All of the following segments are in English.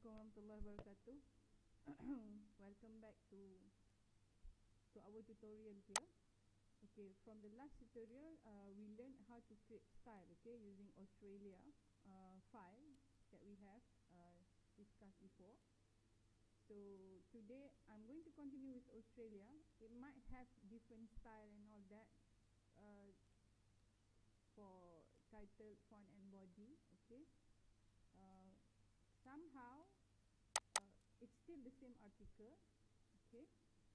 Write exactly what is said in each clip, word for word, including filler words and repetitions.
Assalamualaikum warahmatullahi wabarakatuh. Welcome back to to our tutorial here. Okay, from the last tutorial, uh, we learned how to create style. Okay, using Australia uh, file that we have uh, discussed before. So today I'm going to continue with Australia. It might have different style and all that uh, for title, font, and body. Okay, uh, somehow. It's still the same article, okay.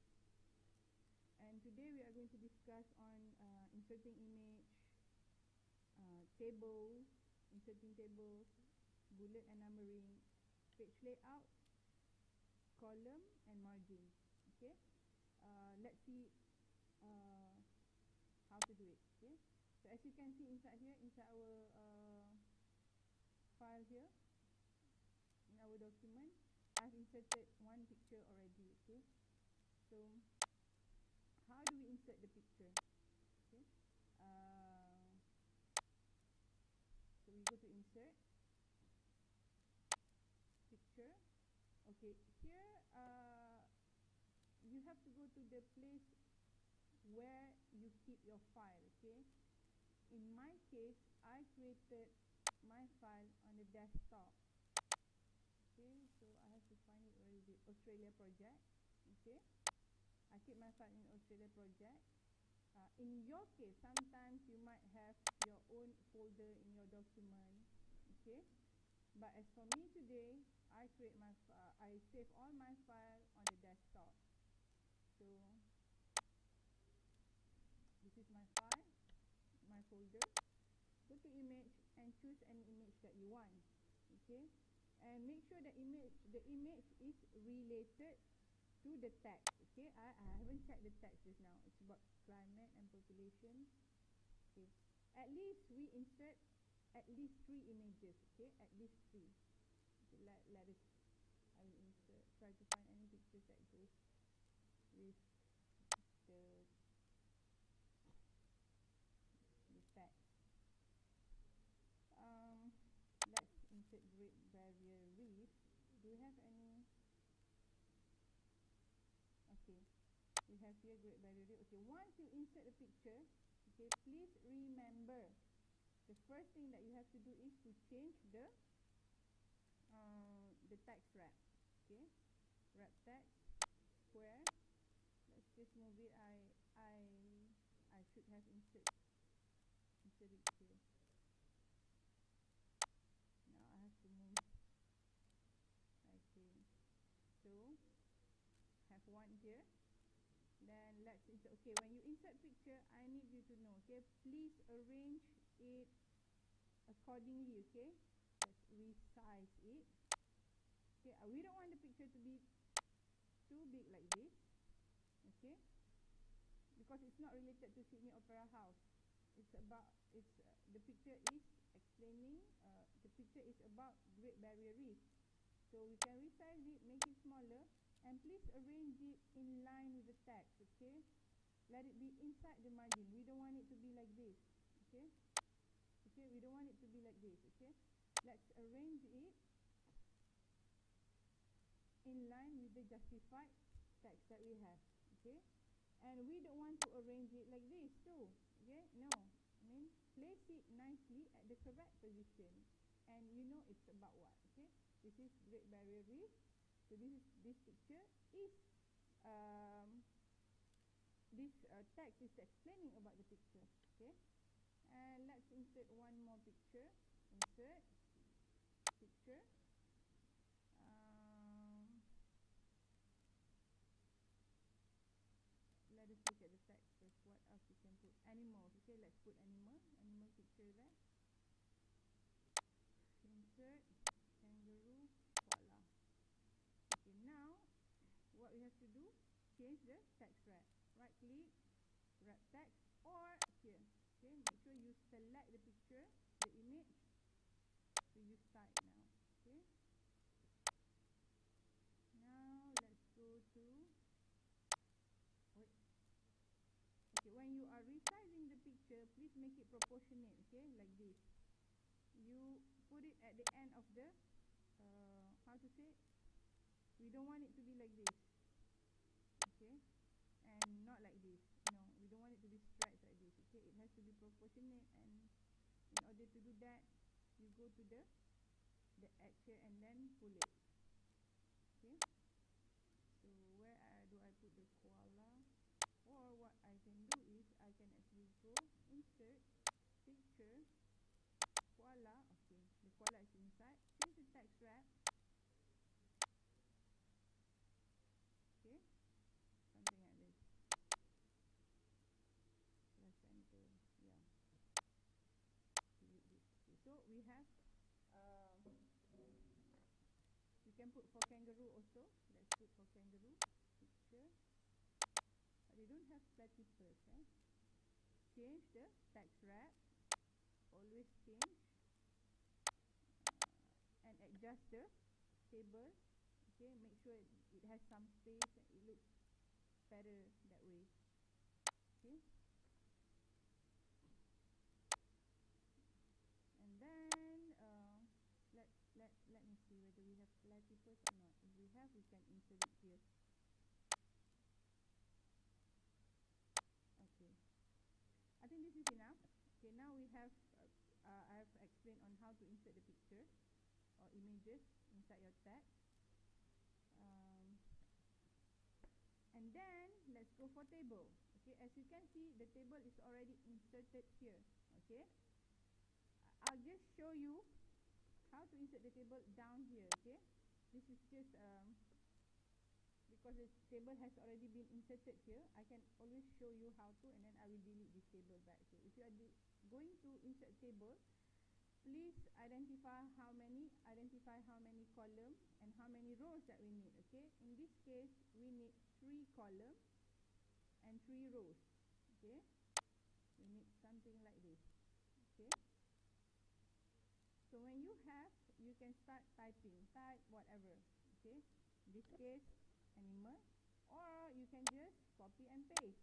And today we are going to discuss on uh, inserting image, uh, table, inserting tables, bullet and numbering, page layout, column and margin. Okay. Uh, let's see uh, how to do it. Okay. So as you can see inside here, inside our uh, file here, in our document, I've inserted one picture already. Okay. So how do we insert the picture? Okay. Uh, so we go to insert picture. Okay, here uh, you have to go to the place where you keep your file. Okay. In my case, I created my file on the desktop. Okay, so I have to find it. Where is it? Australia project. Okay, I keep my file in Australia project. Uh, in your case, sometimes you might have your own folder in your document. Okay, but as for me today, I create my uh, I save all my file on the desktop. So this is my file, my folder. Go to image and choose any image that you want. Okay, and make sure the image the image is related to the text. Okay, I, I haven't checked the text just now. It's about climate and population. Okay, at least we insert at least three images. Okay, at least three. Okay, let, let us I will insert try to find any pictures that goes with the the text. Um, let's insert Great Barrier Reef. Do we have any? Okay, we have here Great Barrier Reef. Okay, once you insert a picture, okay, please remember the first thing that you have to do is to change the uh, the text wrap. Okay, wrap text square. Let's just move it. I I I should have insert insert it here. Now I have to move. Okay, so have one here. Then let's insert. Okay, when you insert picture, I need you to know. Okay, please arrange it accordingly. Okay, let's resize it. Okay, uh, we don't want the picture to be too big like this. Okay, because it's not related to Sydney Opera House. It's about it's uh, the picture is explaining. Uh, the picture is about Great Barrier Reef. So we can resize it, make it smaller, and please arrange it in line with the text. Okay, let it be inside the margin. We don't want it to be like this. Okay, okay, we don't want it to be like this. Okay, let's arrange it in line with the justified text that we have. Okay, and we don't want to arrange it like this too. Okay, no, I mean place it nicely at the correct position, and you know it's about what. Okay, this is Great Barrier Reef. So this is this picture is um, this uh, text is explaining about the picture. Okay, and let's insert one more picture. Insert picture. Um, let us look at the text first. What else we can put? Animals. Okay, let's put animal. Animal picture there. Insert kangaroo, koala. Okay, now what we have to do, change the text wrap. Right click, wrap text, or here. Okay, make sure you select the picture, the image. So use type now. Okay, now let's go to wait. Okay, when you are resizing the picture, please make it proportionate. Okay, like this. You put it at the end of the uh, how to it, we don't want it to be like this, okay, and not like this. No, we don't want it to be stretched like this, okay. It has to be proportionate, and in order to do that, you go to the the edge here and then pull it, okay. So where uh, do I put the koala? Or what I can do is I can actually go insert picture koala. Okay, the koala is inside. Change the text wrap. Okay, something like this. Press enter. Yeah. Delete this. Okay, so we have. Uh, you can put for kangaroo also. Let's put for kangaroo picture. But they don't have platypus. Eh? Change the text wrap. Always change. Uh, and adjust the table. Okay, make sure it, it has some space and it looks better that way. Okay, and then uh, let let let me see whether we have platypus or not. If we have, we can insert it here. Okay, I think this is enough. Okay, now we have uh, uh, I have explained on how to insert the picture or images inside your text. Um, and then let's go for table. Okay, as you can see, the table is already inserted here. Okay, I'll just show you how to insert the table down here. Okay, this is just um, because the table has already been inserted here. I can always show you how to, and then I will delete this table back. Okay, if you are going to insert table, please identify how many identify how many columns and how many rows that we need. Okay, in this case we need three columns and three rows. Okay, we need something like this. Okay, so when you have, you can start typing, type whatever. Okay, in this case animal, or you can just copy and paste.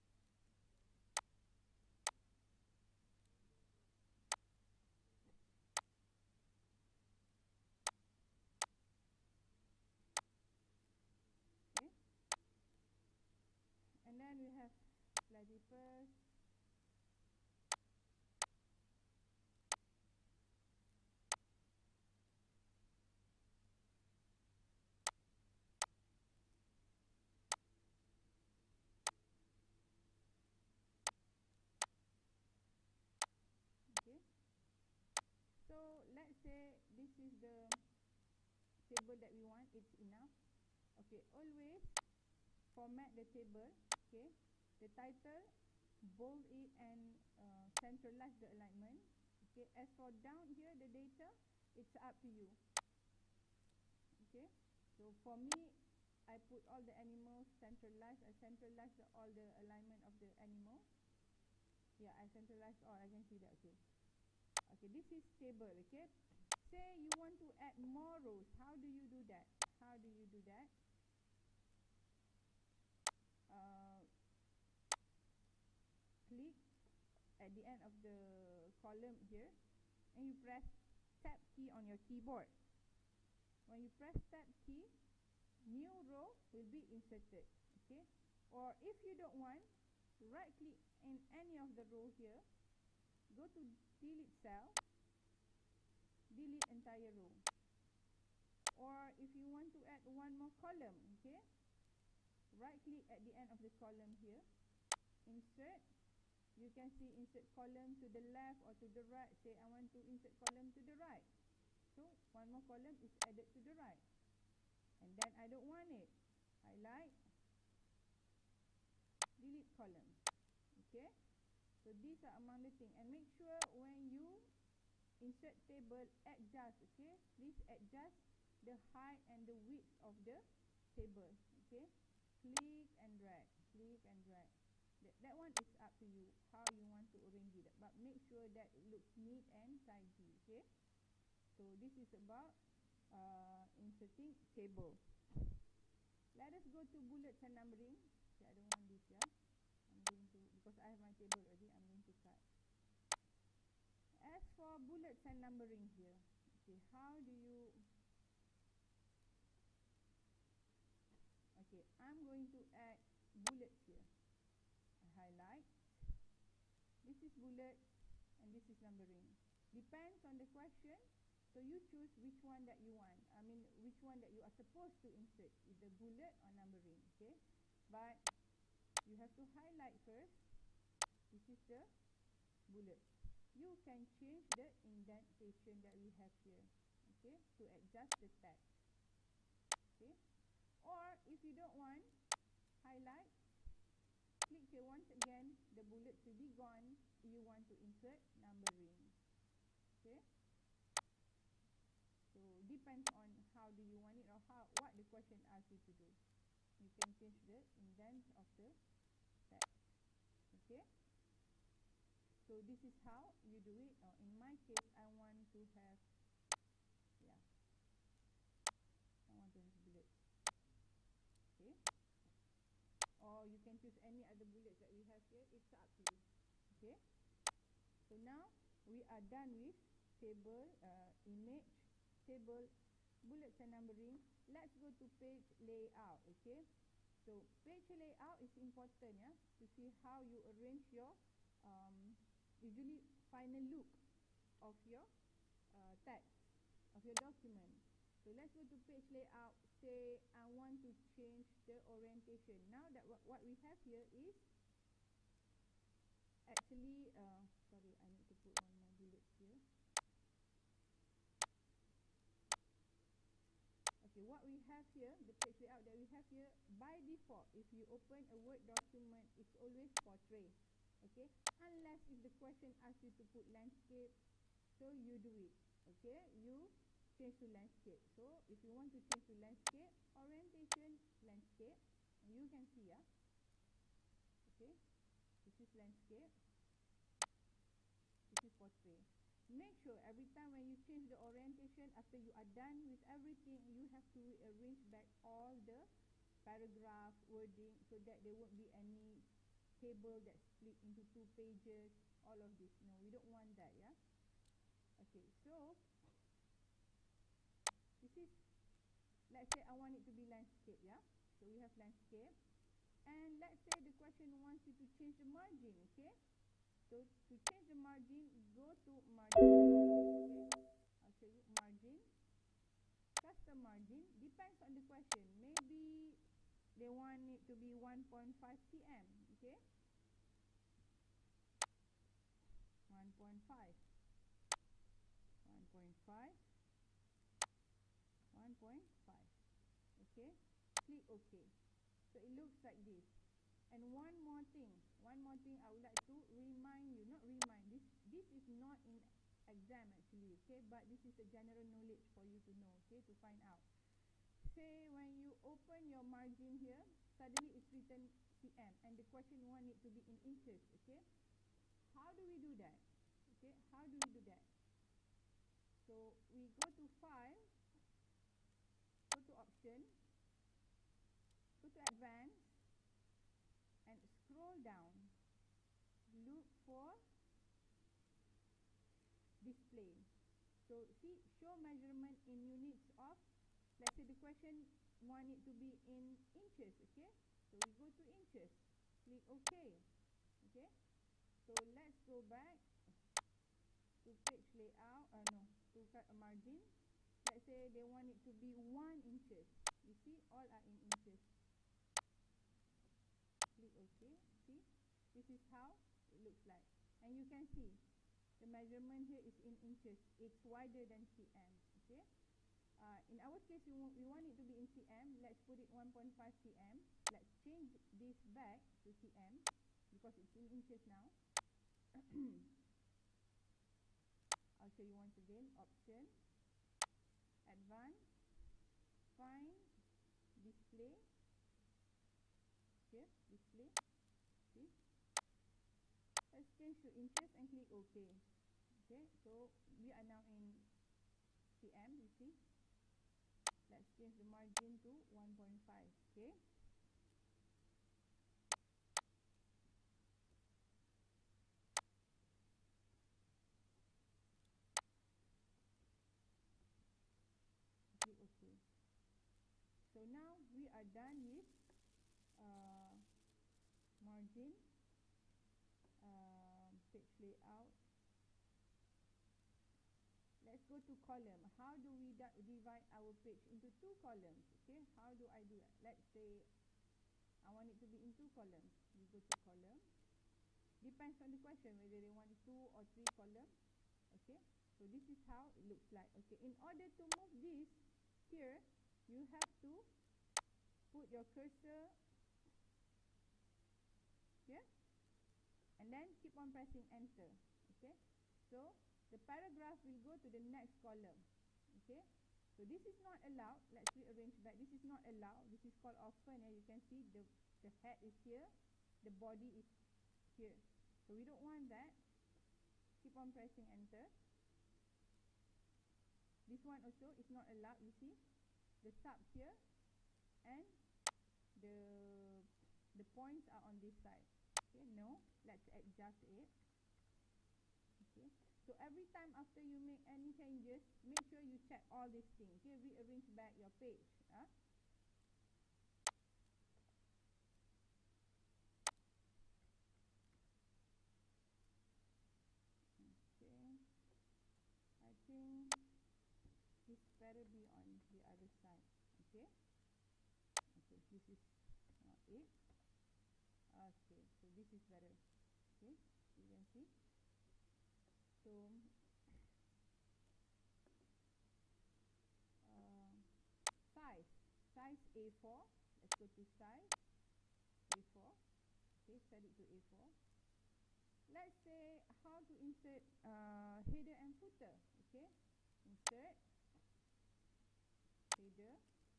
Okay, and then we have platypus. Okay, so let's say this is the table that we want. It's enough. Okay, always format the table. Okay, the title, bold it and uh, centralize the alignment. Okay, as for down here the data, it's up to you. Okay, so for me, I put all the animals centralized. I centralize the, all the alignment of the animal. Yeah, I centralized all. I can see that. Okay, okay, this is table. Okay, say you want to add more rows. How do you do that? How do you do that? Uh, click at the end of the column here, and you press tab key on your keyboard. When you press tab key, new row will be inserted. Okay, or if you don't want, right click in any of the row here, go to delete cell, delete entire row. Or if you want to add one more column, okay, right click at the end of the column here, insert. You can see insert column to the left or to the right. Say I want to insert column to the right, so one more column is added to the right. And then I don't want it, highlight, delete column. Okay, so these are among the things. And make sure when you insert table, adjust. Okay, please adjust the height and the width of the table. Okay, click and drag, click and drag. That, that one is up to you, how you want to arrange it, but make sure that it looks neat and tidy. Okay, so this is about uh, inserting table. Let us go to bullets and numbering. Okay, I don't want this. Yeah, I'm going to, because I have my table already, I'm going to cut. As for bullets and numbering here, okay, how do you highlight. This is bullet and this is numbering. Depends on the question. So you choose which one that you want. I mean, which one that you are supposed to insert, either bullet or numbering. Okay, but you have to highlight first. This is the bullet. You can change the indentation that we have here. Okay, to adjust the text. Okay, or if you don't want highlight, click here once again. The bullets will be gone. You want to insert numbering. Okay. So depends on how do you want it or how what the question asks you to do. You can change the indent of the text. Okay. So this is how you do it. Or in my case, I want to have, yeah, I want to have bullets. Okay. Or you can choose any other bullets that we have here. It's up to you. Okay. So now we are done with table, uh, image, table, bullets and numbering. Let's go to page layout. Okay, so page layout is important, yeah, to see how you arrange your um, usually final look of your uh, text of your document. So let's go to page layout. Say I want to change the orientation. Now that what, what we have here is actually uh, sorry, I need to put one more bullet here. Okay, what we have here, the page layout that we have here, by default, if you open a Word document, it's always portrait. Okay, unless if the question asks you to put landscape, so you do it. Okay, you change to landscape. So if you want to change to landscape, orientation, landscape, and you can see, yeah. Okay, this is landscape. This is portrait. Make sure every time when you change the orientation, after you are done with everything, you have to rearrange back all the paragraph, wording, so that there won't be any table that split into two pages, all of this. No, we don't want that, yeah. Okay, so this is, let's say I want it to be landscape, yeah. So we have landscape, and let's say the question wants you to change the margin. Okay, so to change the margin, go to margin. Okay, I'll show you margin, custom margin. Depends on the question. Maybe they want it to be one point five centimeters. Okay, one point five, one point five, one point five. Okay, click OK. So it looks like this. And one more thing, one more thing I would like to remind you, not remind, this this is not in exam actually, okay, but this is a general knowledge for you to know, okay, to find out. Say when you open your margin here, suddenly it's written cm and the question want it to be in inches, okay. How do we do that? Okay, how do we do that? So we go to file, go to option, go to advanced, and scroll down. Look for display. So see, show measurement in units of, let's say the question want it to be in inches, okay. So we go to inches, click OK. Okay, so let's go back to page layout, uh, no, to cut a margin. Let's say they want it to be one inches. You see, all are in inches. Click OK. See, this is how it looks like. And you can see the measurement here is in inches. It's wider than cm. Okay. Uh, in our case, we want, we want it to be in cm. Let's put it one point five cm. Let's change this back to cm because it's in inches now. I'll show you once again. Option, advanced, find, display. Here, display. See. Let's change to inches and click OK. Okay, so we are now in cm, you see. Let's change the margin to one point five, okay. Click OK. So now we are done with uh, margin, layout. Let's go to column. How do we divide our page into two columns? Okay, how do I do that? Let's say I want it to be in two columns. We go to column. Depends on the question whether they want two or three columns. Okay, so this is how it looks like. Okay, in order to move this here, you have to put your cursor here and then keep on pressing enter. Okay, so the paragraph will go to the next column. Okay, so this is not allowed. Let's rearrange back. This is not allowed. This is called orphan, and you can see the the head is here, the body is here. So we don't want that. Keep on pressing enter. This one also is not allowed. You see the sub here and the the points are on this side. Okay, no, let's adjust it. Okay, so every time after you make any changes, make sure you check all these things. Okay, rearrange back your page. Huh? Okay, I think this better be on the other side. Okay, okay, this is not it. Okay, so this is better. Okay, you can see. So uh, size size A four. Let's go to size A four. Okay, set it to A four. Let's say how to insert uh, header and footer. Okay, insert header.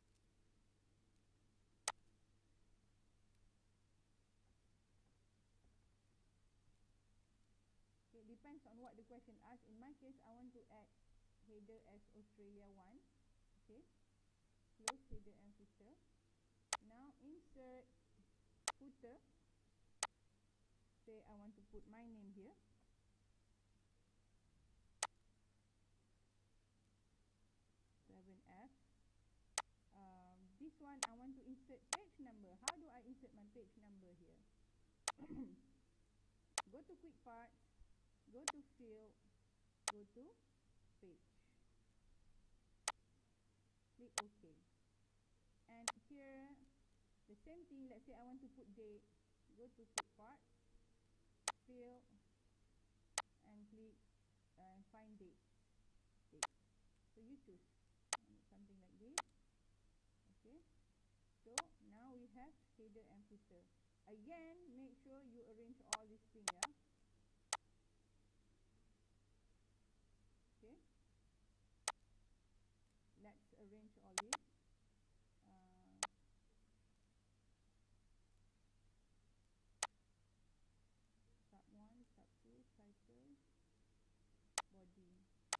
Okay, depends on what the question asks. In my case, I want to add header as Australia one. Okay, close header and footer. Now insert footer. Say I want to put my name here. seven F. Um, this one I want to insert page number. How do I insert my page number here? Go to quick parts, go to fill, go to page. Click OK. And here, the same thing. Let's say I want to put date. Go to quick parts, fill, and click and uh, find date. Date. So you choose something like this. Okay. So now we have header and footer. Again, make sure you arrange all these things. Yeah. Okay. Let's arrange all this. Uh, sub one, sub two, title, body.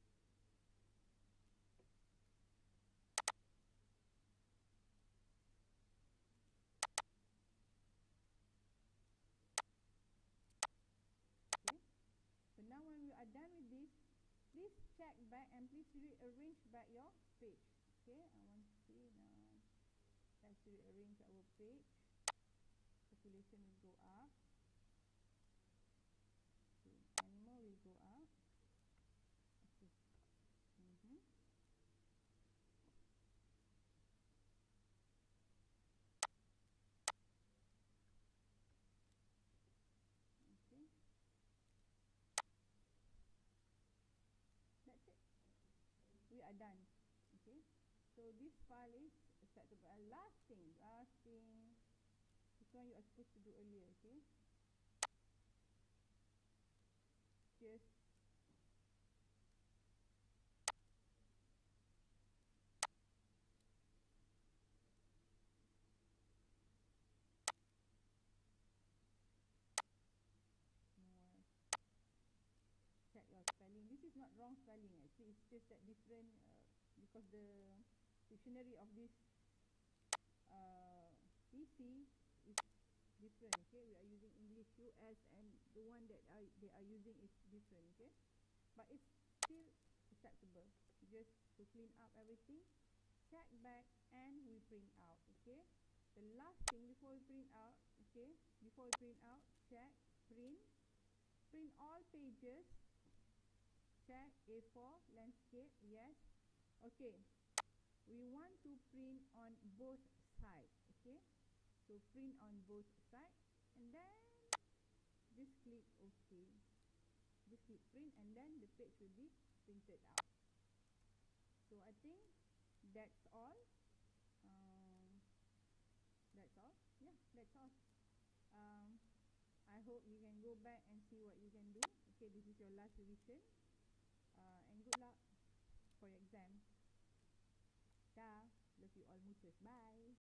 Okay. So now when we are done with this, please check back and please rearrange back your page. Okay, I want to see now. Let's rearrange our page. Population will go up. Okay, animal will go up. Okay. Mm-hmm. Okay. That's it. We are done. Okay. So this file is acceptable. Uh, last thing, last thing. This one you are supposed to do earlier. Okay. Just more. Check your spelling. This is not wrong spelling actually. It's just that different uh, because the dictionary of this uh, P C is different. Okay, we are using English U S and the one that are, they are using is different. Okay, but it's still acceptable. Just to clean up everything, check back, and we print out. Okay, the last thing before we print out. Okay, before we print out, check print. print all pages. Check A four, landscape, yes. Okay, we want to print on both sides, okay. So print on both sides, and then just click OK. Just click print, and then the page will be printed out. So I think that's all. Um, that's all. Yeah, that's all. Um, I hope you can go back and see what you can do. Okay, this is your last revision. Uh, and good luck for your exam. Dah, love you all muchos. Bye.